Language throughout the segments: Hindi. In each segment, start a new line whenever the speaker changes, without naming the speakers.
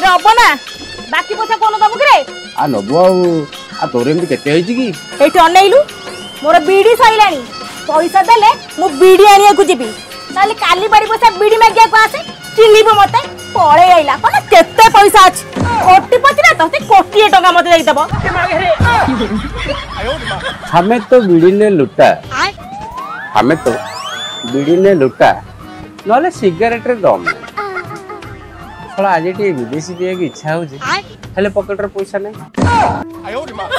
अब ना बाकी पैसा कोन दबु रे
आ नबो आ तोरे एमती केते होई कि
एठी अनैलु मोर बीडी सइलानी पैसा देले मु बीडी आनिया को जीबी ताले काली बाड़ी पैसा बीडी मागिया को आसे चिन्हिबो मते पळे आइला कोन केते पैसा अछि कोटी पति ना तते कोटी टका मते देई दबो
हमें तो बीड़ी ने लुटा हमें तो बीड़ी ने लुटा नले सिगरेट रे दम थोड़ा आज टी विदेशी पिए की इच्छा हो जे हेले पॉकेट रे पैसा नहीं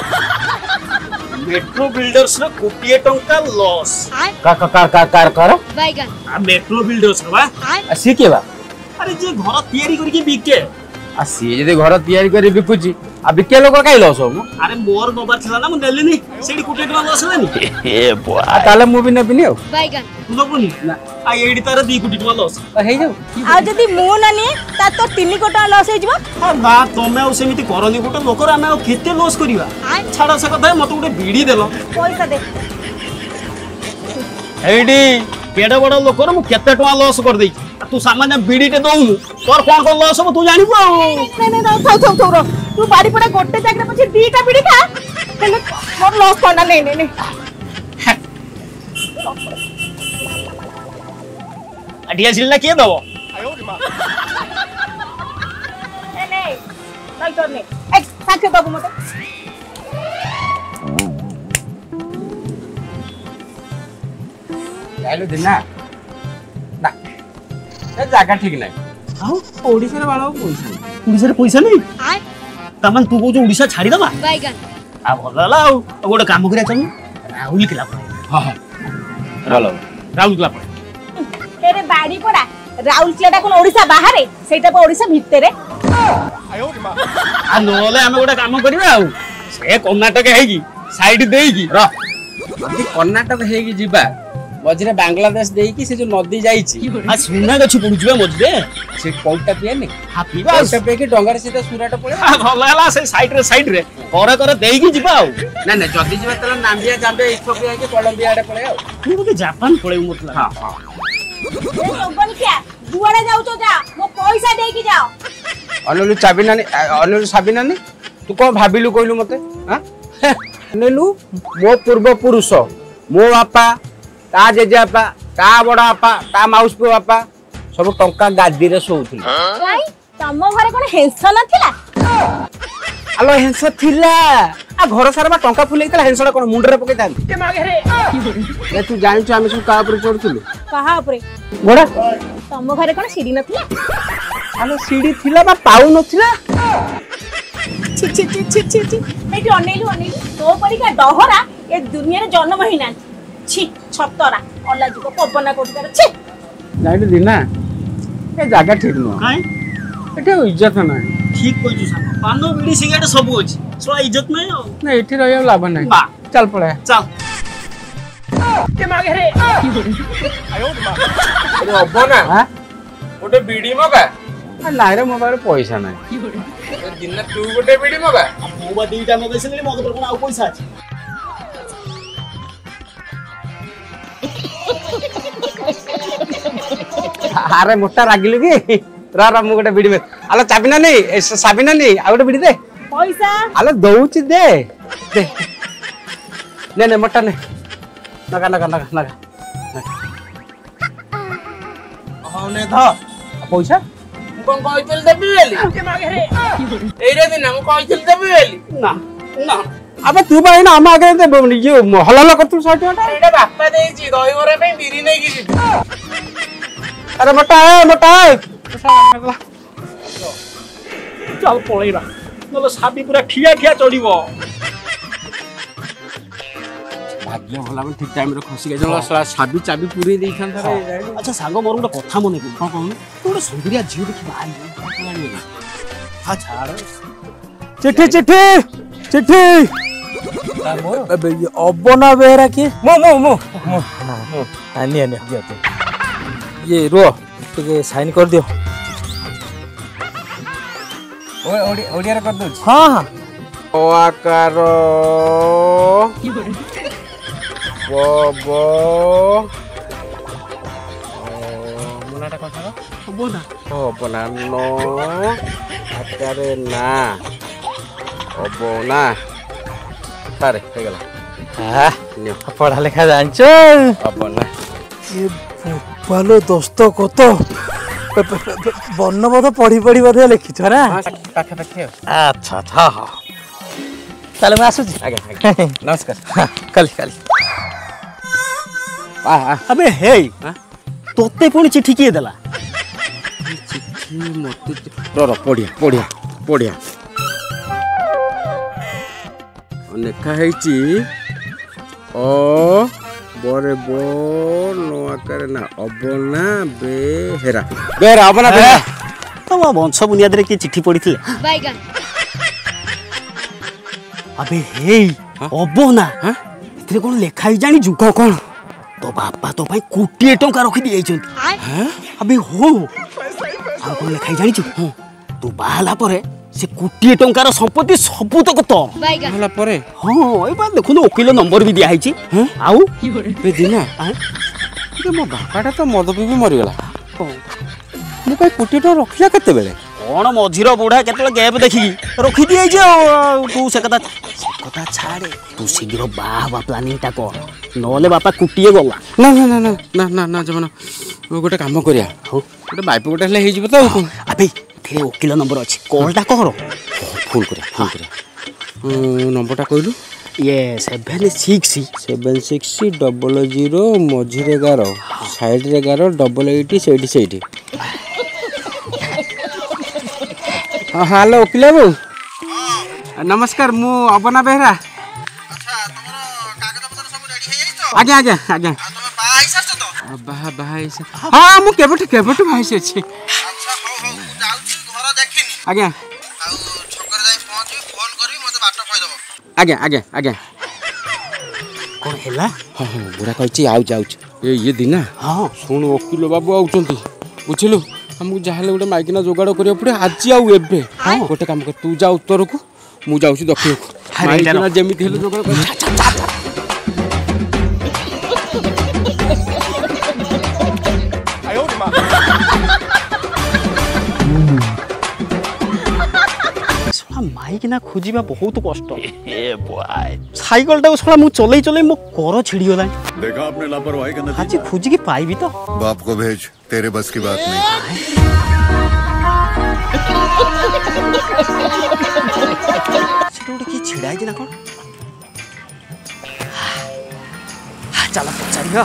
मेट्रो बिल्डर्स रे कोटी टंका लॉस
कर
बैगन
आ मेट्रो बिल्डर्स बा
सी के बा
अरे जे घर तयारी करके बिके
आ सी जदि घर तयारी करी बिकुची आ बिके लोक काई लॉस हो
अरे मोर नबार थिला ना मु नेलिनी सेडी कोटी टंका लॉस हेलानी
ए बुआ ताले मु भी नेबिनी हो
बैगन
नबुनी ना आ एडी तार 2 कोटी टंका लॉस
हे जाऊ
आ जदि मु ननी ता तो 3 कोटी लॉस हे जिवो
आ बा तमे आ सेमिति करनी गोटे लोकर आमे आ केते लॉस करिवा छाड़ा से कथा मते गोटे बीड़ी देलो
पैसा दे
एडी केडा बडा लोकर मु केते टंका लॉस कर देई तू सामान्य बीड़ी टे दउनु तोर कोन कोन लॉस हो तू जानिबो
नहीं थौ तू बाड़ी पड़ा गोटे जागरे पछि दीटा बीड़ी खा हेले मोर लॉस कोना नहीं
अडिया सिलना के दबो
नहीं तो नहीं एक साथे दबो मते
यालो दिना ना ए जागा ठीक नहीं
हां
ओडिसा रे बाळो पैसा
ओडिसा रे पैसा नहीं तमन तू को जो ओडिसा छाड़ी दबा
बैगन
आ भलला आ गोटे काम करिया चल राहुल केला हां हां राहुल केला
तेरे बाड़ी पड़ा राउरकेला कोन ओडिसा बाहर सेटा ओडिसा भितरे
आ नोले हमें गोटे काम करिवा आ से कर्नाटक हेगी साइड देगी र
यदि कर्नाटक हेगी जिबा मझरे बांग्लादेश देकी से जो नदी जाईची
आ सुना गछ पडुजबे मझरे
से कोलटा पिए ने
हा पीबा
कोलटा पे के डंगर सीधा सुराट पळे
आ भलला से साइड रे करे देगी जिबा आ
ना ना जदी जिबा तला नाम्बिया जाम्बिया इथियोपिया के कोलंबिया आडे पळे आ
तू गोटे जापान पळे मतलब
हां हां
ए सोबन क्या दुआरे जाऊ तो जा मो पैसा दे की जाओ
अनलु चाबी नानी अनलु चाबी नानी तू को भाबिलु कहलु मते हां नेलु मो पूर्व पुरुष मो बापा ता जेजे बापा ता बड़ा बापा ता माउस पे बापा सब टंका गादी रे सोउथिल
भाई तम घरे कोन हेंस नथिला
आलो हेंस थिला आ घर सारा टंका फुलेइतला हेंसडा कोन मुंडरे पके थांती
के मागे रे
ए तू जानि छ हम सब का ऊपर चढ़थिलु
कहा ऊपर
घोड़ा
तम घरे कोन सीढ़ी नथिला
आलो सीढ़ी थिला बा पाउ नथिला
छी छी छी छी छी एटी अनेलु तो परिका डहरा ए दुनिया रे जन्म हिना छी छतरा अल्ला जी को पपना कोठकर छी
जानि दिना ए जागा ठीक न
काई
एटे इज्जत ना
ठीक कोइ छु सा पानो बीड़ी सिगरेट सब अछि सो इज्जत नै हो
ना एठी रहय लाभ नै
बा
चल पळे
चल
के मागे रे
अरे अब्बा ना हां गोटे बीड़ी मगा ना रे मोबाइल पैसा ना दिन तू गोटे बीड़ी मगा
मोबा दीटा मगे से मगे पर कोन आ पैसा अछि
अरे मोटा रागिलु की रा मु गोटे बीड़ी में आलो चाबी ना नहीं चाबी ना नहीं आ गोटे बीड़ी दे
पैसा
आलो दउची दे दे ने ने मोटा ने नगा नगा नगा नगा
हने ध
पैसा
मु कोन कहितल देबी बेली
के मागे रे
एरे दिन मु कहितल देबी बेली
ना
ना
अबे तू भाई ना हम आगे दे ये हलाला कर तू 60 टाका
एटा बापा देची दही बरा पे बिरी नै की
अरे मोटा है
चल पळैबा नलो साबी पूरा ठिया ठिया चढिबो
भाग्य भला में ठीक टाइम रे खसी गजला साबी चाबी पूरी देई थान रे
अच्छा सांग मोर गोटे कथा मने को कहू तू गोटे सुंदरिया झियो देखि बाई हा छाड़
चिट्ठी चिट्ठी चिट्ठी अबे ये अबना बेहरा के मो आनी ये रो तो साइन कर दियो ओडिया रे कर दो हां हां ओ आकार बो मुनाटा कथा हो बोना नो ଆକାରେ ନା ଅବନା ପାରେ ହେଇଗଲା।
ପଢା ଲେଖା ଜାଣିଛ
ଅବନା
ଭଲ ଦୋସ୍ତ କତ ବର୍ଣ୍ଣବୋଧ ପଢି ପଢି ବୋଧେ ଲେଖିଛ ନା?
ପାଖାପାଖି ଆଉ।
ଆଚ୍ଛା ଆଚ୍ଛା ହଁ ତାହେଲେ ମୁଁ ଆସୁଛି।
ଆଜ୍ଞା ଆଜ୍ଞା ନମସ୍କାର।
କାଲି କାଲି
আবে হেই তোতে পুଣି চিঠি কিଏ ଦେଲା?
ଚିଠି ମତେ ର ପଢିଆ ପଢିଆ ପଢିଆ ଲେଖା ହେଇଛି ଅ ବରେ ବ ନ ଆକାରେ ନା ଅବନା ବେହେରା ବେହେରା ଅବନା ବେହେରା।
ତମ ବଂଶ ବୁନିୟାଦରେ କିଏ ଚିଠି ପଢିଥିଲେ? আবে হেই অবনা এଥିରେ କ'ଣ ଲେଖା ହେଇ ଜାଣିଛୁ? କ'ଣ ତୋ ବାପା ତୋ ପାଇଁ କୋଟିଏ ଟଙ୍କା ରଖି ଦେଇଯାଇଛନ୍ତି। ଆବେ ହୋ ଆଉ କ'ଣ ଲେଖା ହେଇ ଜାଣିଛୁ? ତୁ ବାହା ହେଲା ପରେ ସେ କୋଟିଏ ଟଙ୍କାର ସମ୍ପତ୍ତି ସବୁତକ ତୋର
ହେଲା ପରେ
ହଁ ଏଇବା ଦେଖୁନୁ ଓକିଲ ନମ୍ବର ବି ଦିଆହେଇଛି। ଆଉ
ଦିନା ମୋ ବାପାଟା ତ ମଦ ପିଇ ମରିଗଲା ମୋ ପାଇଁ କୋଟିଏ ଟଙ୍କା ରଖିଲା କେତେବେଳେ?
କ'ଣ ମଝିର ବୁଢା କେତେବେଳେ ଗ୍ୟାପ୍ ଦେଖିକି ରଖିଦିଆଯାଇଛି। ଆଉ ତୁ ସେ କଥା ଛାଡ଼େ, ତୁ ଶୀଘ୍ର ବାହା ହେବା ପ୍ଲାନିଂଟା କର, ନହେଲେ ବାପା କୋଟିଏ ଗଲା।
ନା ନା ନା ନା ନା ନା ନା ଜମାନ ଗୋଟେ କାମ କରିବା ହଉ ଗୋଟେ ବାଇପ ଗୋଟେ ହେଲେ ହେଇଯିବ ତ।
ଆବେ ଏଥିରେ ଓକିଲ ନମ୍ବର ଅଛି, କଲ୍ଟା କର।
ଫୋନ୍ କରିବା ଫୋନ୍ କରିବା ନମ୍ବରଟା କହିଲୁ?
ଇଏ
7600 ମଝିରେ 11 ସାଇଡ଼ରେ 11 88 ସେଇଠି। ହଁ ହ୍ୟାଲୋ ଓକିଲ ବାବୁ ନମସ୍କାର, ମୁଁ ଅବନା ବେହେରା। ଆଜ୍ଞା ଆଜ୍ଞା ଆଜ୍ଞା ବାହା ହେଇସା ହଁ ମୁଁ କେବେଠୁ ବାହା ହେଇସାରିଛି। ଆଜ୍ଞା ଆଜ୍ଞା ଆଜ୍ଞା ଆଜ୍ଞା
କ'ଣ ହେଲା?
ହଁ ହଁ ବୁଢ଼ା କହିଛି ଯାଉଛି ଇଏ ଦିନା।
ହଁ
ଶୁଣୁ ଓକିଲ ବାବୁ ଆଉଛନ୍ତି ବୁଝିଲୁ, ଆମକୁ ଯାହାହେଲେ ଗୋଟେ ମାଇକିନା ଯୋଗାଡ଼ କରିବାକୁ ପଡ଼ିବ ଆଜି ଆଉ ଏବେ। ଗୋଟେ କାମ କର, ତୁ ଯା ଉତ୍ତରକୁ, ମୁଁ ଯାଉଛି ଦକ୍ଷିଣକୁ। ମାଇକିନା ଯେମିତି ହେଲେ ଯୋଗାଡ଼ କର।
ମାଇକିନା ଖୋଜିବା ବହୁତ କଷ୍ଟ। ସାଇକେଲଟାକୁ ଶଳା ମୁଁ ଚଲେଇ ମୋ କର ଛିଡ଼ିଗଲାଣି।
देखा आपने लापरवाही का नतीजा।
ଆଜି ଖୋଜିକି ପାଇବି ତ?
बाप को भेज, तेरे बस की बात नहीं।
ସେଟା ଗୋଟେ କିଏ ଛିଡ଼ା ହେଇଛି ନା କ'ଣ? ଚାଲ ପଚାରିବା।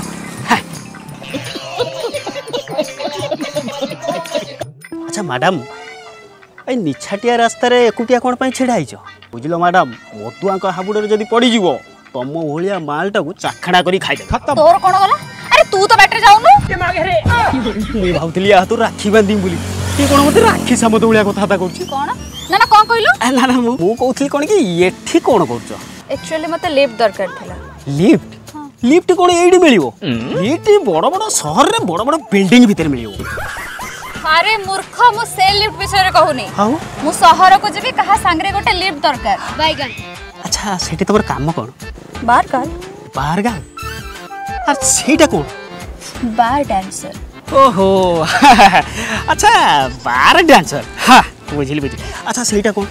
ଆଚ୍ଛା ମ୍ୟାଡ଼ାମ, এই নিছাটিয়া রাস্তায় একুটিয়া কোণ পাই ছেড়া হয়েছ? বুঝল ম্যাডাম, মতুয়াঙ্ক হাবুড়ে যদি পড়িଯିବ তম ভলিয়া মালটাকে চাখাড়া করে খাইদে।
তোর কোন গলা? আরে তু তো ব্যাটারে যাউনু।
মুই ভাবুଥିଲି য়া তো রাখি বাঁধিম বলি, কি কোণ মতে রাখি সামত ভলিয়া কথাটা করছি।
কোন না না কোন কইলু?
না না মু কହୁଥିଲି কোণ কি এঠি কোণ করছ?
एक्चुअली मते लिफ्ट दरकार थिला।
লিফট? লিফট কোণ এইটি মিলিব? লিফট বড় বড় শহরে বড় বড় বিল্ডিং ভিতরে মিলিব।
अरे मूर्ख, मु से लिफ्ट विषय कहूनी,
हाउ
मु शहर को जेबी कहा सांगरे गोटे लिफ्ट दरकार। बैगन
अच्छा सेठी तोर काम कोन?
बार गाल
बार गाल আর সেইটা কোন?
Bar dancer.
ओहो अच्छा बार डांसर। हाँ बुझिली अच्छा ସେଇটা কোন?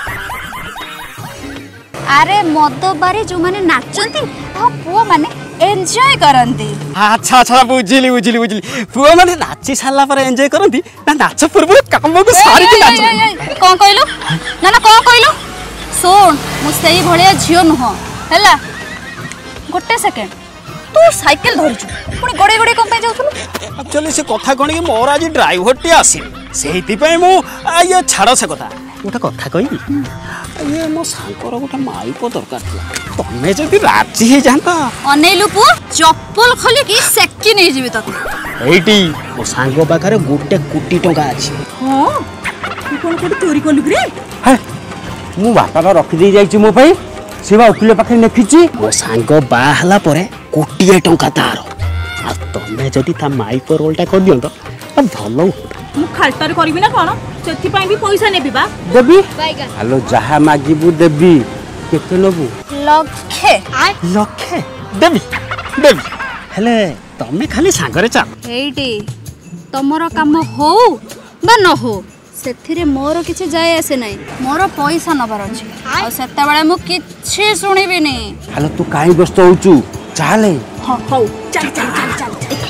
अरे मद बारे जो माने नाचंती आ पुओ माने एन्जॉय करंती।
अच्छा अच्छा बुझिली पुओ माने नाची सारला पर एन्जॉय करंती ना नाच पूर्व काम को सारी के नाच?
कोन कहलो? ना ना कोन कहलो? सुन मु सेही भलिया झियो नुह हैला। गोटे सेकंड, तू साइकिल धरिछु पुनी गडे गडे कोन पे जाउथु?
एक्चुअली से कथा कोन कि मोर आज ड्राइवर टी आसी सेहिति पय मु ये छाड़ से कथा गोटे कथा कहि। ये मो सांकर गोटे माइक दरकार थिला, तमे जदि राजी हे जानता
अनेलु पुओ चप्पल खोली की सेक्की नै जिवि तक।
एटी मो सांग पाखरे गोटे कोटी टका अछि।
हां तू कोन कोटी चोरी करलु रे?
हे मु बापा तो रखी दे जाइछि मो पई, सेवा उकिल पाखे लिखिछि
मो सांग बाहला परे कोटिए टका तार। आ तमे जदि ता माइक रोलटा कर दियंत भलो।
मु खालटार करबी ना कोन? सेथि पई भी पैसा नेबी बा
देबी। हेलो जहा मागिबु देबी, केते लबु?
लखे
लखे देबी देबी। हेले तमे खाली सांगरे चा
एइटी तमरो काम हो बा न हो
ସେଥିରେ ମୋର କିଛି ଯାଏ ଆସେ ନାହିଁ ମୋର ପଇସା ନବାର ଅଛି ଆଉ ସେତେବେଳେ ମୁଁ କିଛି ଶୁଣିବିନି
ହାଲୋ ତୁ କାଇଁ ବ୍ୟସ୍ତ ହଉଛୁ ଚାଲେ
ହଉ ଚାଲ ଚାଲ ଚାଲ ଚାଲ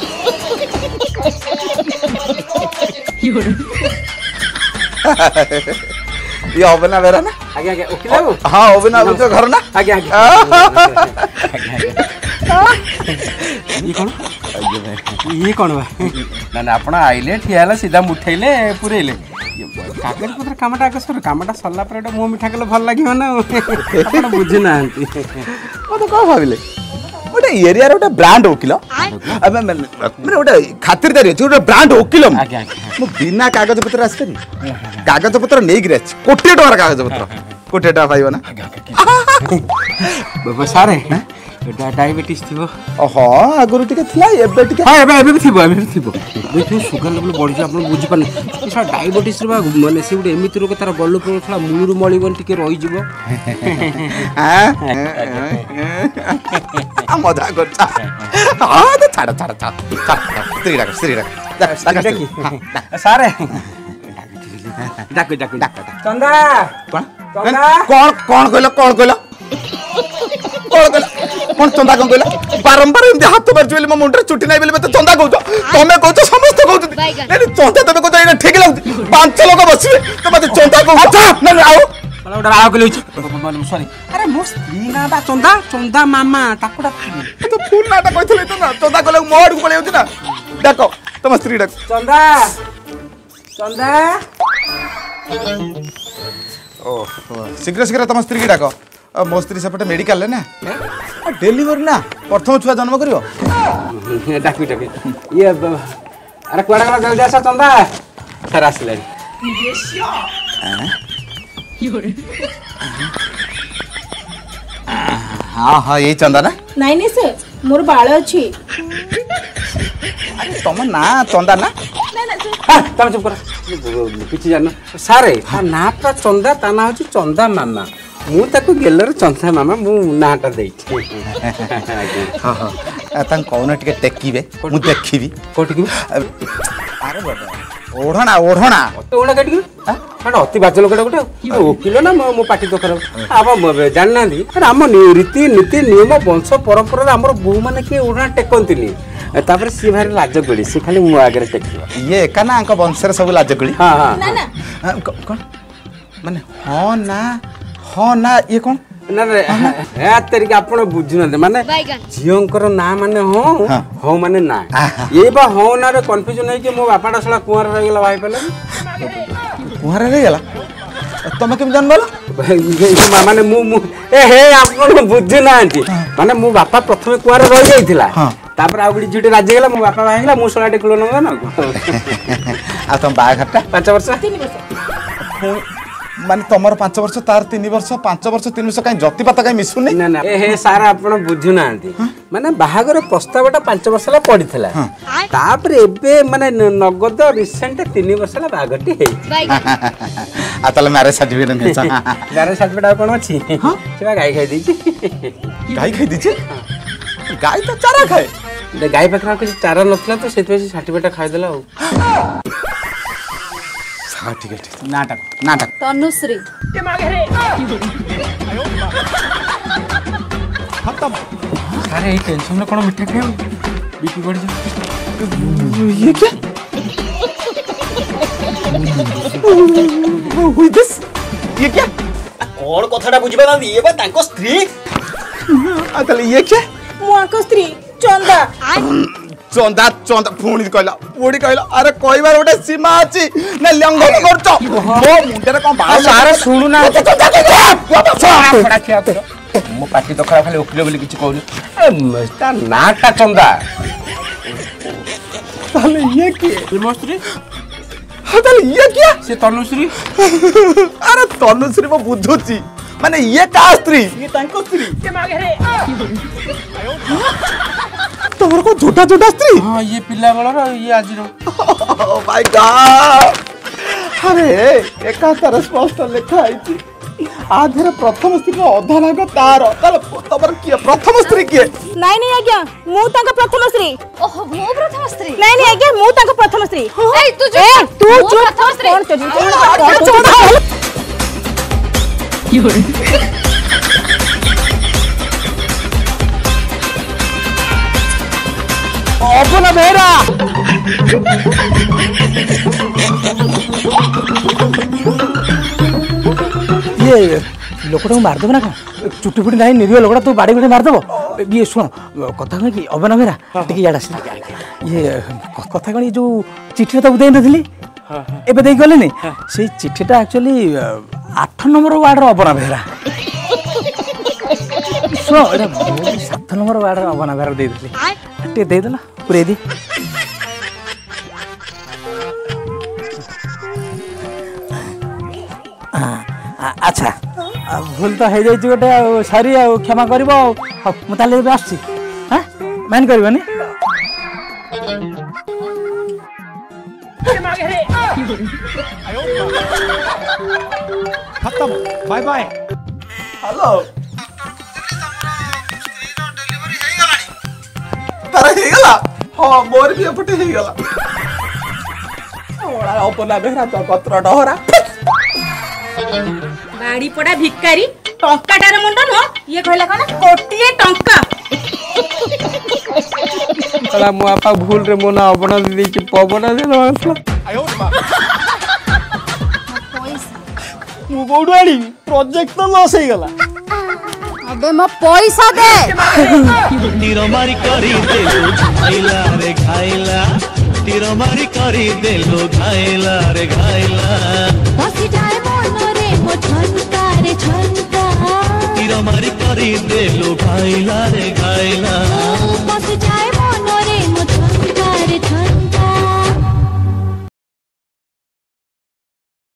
ये होबे ना बेरा ना
आगे आगे ओके लागो
हां होबे ना तो घर ना
आगे आगे ये कौन बा ना ना अपना आइले ठियाला सीधा मुठैले पुरेले कागज पत्र कामटा आगे सर कामटा सरला पर मो मिठा कले भल लागियो ना आपण बुझी नांती
ओ तो का भाबिले ओटे एरिया रे ओटे ब्रांड वकील अब मैं ओटे खातिरदारी अछि ओटे ब्रांड वकील
आगे आगे
मो बिना कागज पत्र आस करी कागज पत्र नै गिरे अछि कोटी टका कागज पत्र कोटी टका पाइबो ना
बाबा सारे एटा डायबिटीज थिबो
ओहो आगुरु टिके थिला एबे टिके
हां एबे भी थिबो देखो शुगर लेवल बढ़ी जा अपन बुझी पानी सा डायबिटीज रे माने से गुटे एमिति रोग तार बल्लो पर थोड़ा मूलु मळीबन टिके रही जिवो
आ मजा करता हां तो छाड़ स्त्री डाक
सारे डाक चंदा
कौन कहलो कौन चंदा कौन कहला बारंबार एमती हाथ मारछ बेले मो मुंडरे चुटी नै बेले मते चंदा कहउछ तमे कहउछ समस्त कहउछ नै चंदा तमे कहउछ एना ठीक लागु 5 लोग बसिबे त मते चंदा कहउछ नै आओ
बड़ा बड़ा आलो कले सॉरी अरे मोर स्त्री ना बा चंदा मामा टाकुडा
तो फूल नाटा कहथले त ना चंदा कहले मोड को पळे होछ ना डाको तम स्त्री डाक
चंदा
ओ शीघ्र तम स्त्री की डाको मो स्त्री सेपटे मेडिकल ले ना डेलीवरी ना प्रथम छुआ जन्म करियो
डाकी ये अरे कुआडा गला जल्दी आसा चंदा सर आसले
हाँ यही चंदा ना
नहीं नहीं सर मोर बाल अछि
अरे तुम ना चंदा ना
तम चुप कर किछि जान सारे नाटा चंदा ता ना होची चंदा मामा मु ताको गेलर चंदा मामा मु नाटा देई
हां हां ता कोन टिके टेकीबे मु देखिबी
कोठी की
अरे बाबा ओढ़ना
ओढ़ा कटी हां अति बाज लोकटा गोटे ओकिलो ना मो पाटी तो खराब अब जानना दी अरे हम रीति नीति नियम वंश परंपरा हमर बहू माने के ओढ़ना टेकंतिनी तापर सी भारी लाज गड़ी सी खाली मु आगे टेकिबा
ये एका ना अंक वंशर सब लाज गड़ी
हां हां
ना ना
कौन माने हां ना ये कौन
ना रे ए तरीके आपण बुझु न माने जियोंकर ना माने हो माने ना ये बा हो ना रे कंफ्यूजन है कि मो बापाडा सला कुंवर रह गेला भाई पले
कुंवर रह गेला तमे केम जान बोला
माने मु ए हे आपण बुझु ना आंटी माने मो बापा प्रथम कुंवर रह जाइथिला तापर आ गुडी झुटे राज्य गेला मो बापा भाई गेला मु सोलाटे कुलो न ना
आ तुम बाघटा
5 वर्ष
3 वर्ष
माने तमर 5 वर्ष तार 3 वर्ष 5 वर्ष 3 वर्ष काई जतिपाता काई मिसुनी
ना ना ए हे सारा आपण बुझु ना आंटी माने बाहागर प्रस्तावटा 5 वर्ष ला पडिथिला तापर एबे माने नगद रिसेंट 3 वर्ष ला बागटी हे
आ तले मैरिज सर्टिफिकेट नै छ
मैरिज सर्टिफिकेट कोन अछि सेवा गाय खाइ दैछि
गाय खाइ दैछि गाय तो चारा खाए
गाय पकरा कुछ चारा नथला तो सेते सर्टिफिकेट खाइ देला
हां ठीक है नाटक
तनुश्री
अरे ये टेंशन में कोन मिठा खायो बीपी बढ़ जा
ये क्या हुई दिस ये क्या
कौन कथाटा बुझिबा ना ये बा तांको स्त्री
आ तले ये क्या
मुआको स्त्री चंदा
चंदा पुणी कहला अरे कहबार गोटे सीमा अछि ना लंघन करछो मो मुंडरे कोन बाल
सारे सुनु ना मो पाटी तो खराब खाली ओकिलो बोली किछ कहू ता नाटा चंदा
ताले ये के
मस्त्री
ताले ये क्या
से तनुश्री
अरे तनुश्री मो बुझुची माने ये का स्त्री
ये तांको स्त्री
के मागे रे
तोर को छोटा स्त्री
हां ये पिल्ला बळर ये आजी रो
ओ माय गॉड अरे एका तरह स्पष्ट लिखा आइची आधेर प्रथम स्त्री अधा भाग तार तमर किए प्रथम स्त्री किए
नहीं नहीं आज्ञा मु तांका प्रथम स्त्री
ओहो मो प्रथम स्त्री
नहीं नहीं आज्ञा मु तांका प्रथम स्त्री
ए तू जो प्रथम स्त्री
अपना बेहरा ये लोकटा मारदेव ना कौन चुटी फुटी ना निरीह लोकटा तू बाड़ी गुड़ी मारदेव ये शुण कथा कह कि अबना बेहरा टे इाड़ आस ये कथा कौन ये जो चिठी तो दे नी एबे दे गले से चिठीटा एक्चुअली 8 नंबर वार्डर अबना बेहरा शुण एटा 7 नंबर वार्डर अबना बेहरा दे टे देदेला पूरे दी अच्छा भूल तो हो जाए गोटे सरी क्षमा कर मुझे आसी हाँ माइन कर
खत्म बाय बाय
हेलो तारा हे गला हां मोर भी एपटे हे गला ओला अपना बेहरा तो पत्र डहरा
बाड़ी पड़ा भिकारी टंकाटार मुंड न ये कहला कोन कोटिए टंका
तला मो आपा भूल रे मोना अपना दीदी की पवना दे असला
मु कोडू आली प्रोजेक्ट तो लॉस हे गला
अबे मो पैसा दे
तीर मारी करी देलो घाइला रे घाइला तीर मारी करी देलो घाइला रे घाइला
बसी जाए मन रे मो झनका रे झनका
तीर मारी करी देलो घाइला रे घाइला